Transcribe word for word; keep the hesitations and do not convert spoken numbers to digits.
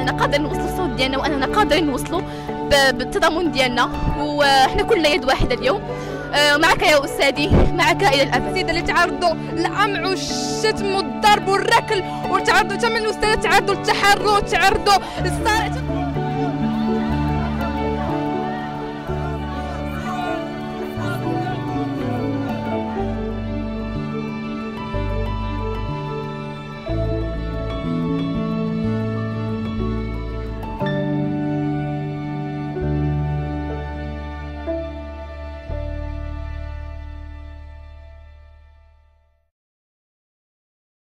اننا قادرين نوصلوا الصوت ديالنا واننا قادرين نوصلوا بالتضامن ديالنا، وحنا كلنا يد واحده اليوم. معك يا استاذي، معك الى الابد. السيده اللي تعرضوا للقمع والشتم والضرب والركل، وتعرضوا حتى من الاستاذ تعرضوا للتحرر، تعرضوا للصراع.